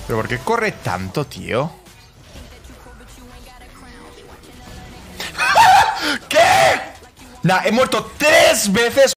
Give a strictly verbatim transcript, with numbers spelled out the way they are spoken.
¿Pero por qué corre tanto, tío? ¿Qué? Nah, he muerto tres veces.